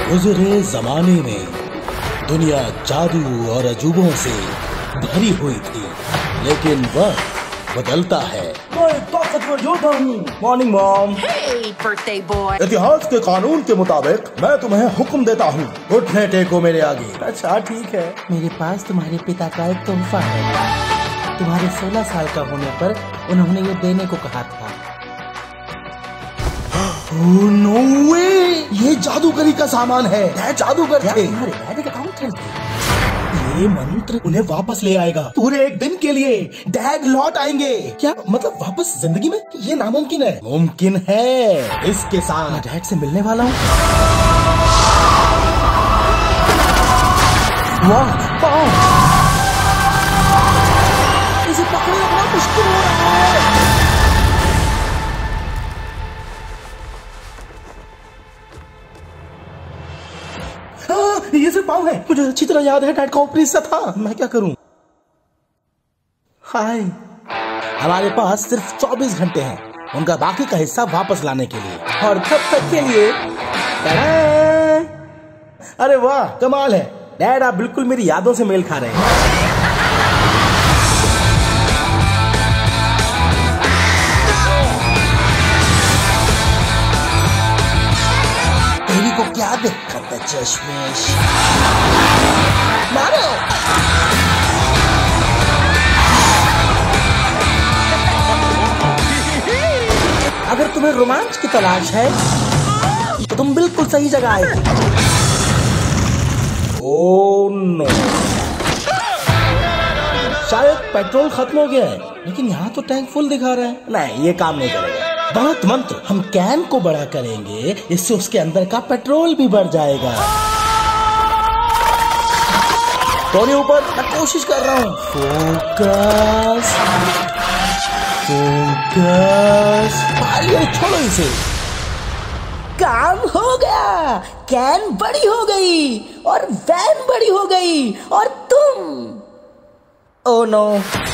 गुज़रे जमाने में दुनिया जादू और अजूबों से भरी हुई थी, लेकिन वह बदलता है। मैं ताकतवर योद्धा हूँ। Morning mom. Hey, birthday boy. इतिहास के कानून के मुताबिक मैं तुम्हें हुक्म देता हूँ, घुटने टेको मेरे आगे। अच्छा ठीक है। मेरे पास तुम्हारे पिता का एक तोहफा है। तुम्हारे 16 साल का होने पर उन्होंने ये देने को कहा था। No way! ये जादूगरी का सामान है। डैड जादूगर थे। तुम्हारे डैडी का काउंटर थे। ये मंत्र उन्हें वापस ले आएगा पूरे एक दिन के लिए। डैड लौट आएंगे। क्या मतलब वापस जिंदगी में? ये नामुमकिन है। मुमकिन है। इसके साथ मैं डैड से मिलने वाला हूँ। वाह, इसे पकड़ना बड़ा मुश्किल हो रहा है। ये सिर्फ पाँव है। मुझे अच्छी तरह याद है डैड का ऊपरी हिस्सा था। मैं क्या करूं? हाय, हमारे पास सिर्फ 24 घंटे हैं उनका बाकी का हिस्सा वापस लाने के लिए, और तब तक के लिए अरे वाह, कमाल है डैड, आप बिल्कुल मेरी यादों से मेल खा रहे हैं। तेरी को क्या दिक्कत है चश्मेश? मारो। अगर तुम्हें रोमांच की तलाश है तो तुम बिल्कुल सही जगह आए हो। ओह नो, शायद पेट्रोल खत्म हो गया है, लेकिन यहाँ तो टैंक फुल दिखा रहा है। नहीं, ये काम नहीं करेगा। बहुत मंत्र, हम कैन को बड़ा करेंगे, इससे उसके अंदर का पेट्रोल भी बढ़ जाएगा। टोनी ऊपर, मैं कोशिश कर रहा हूँ। फोकस फोकस, अरे छोड़ो इसे। काम हो गया। कैन बड़ी हो गई और वैन बड़ी हो गई और तुम, ओह नो,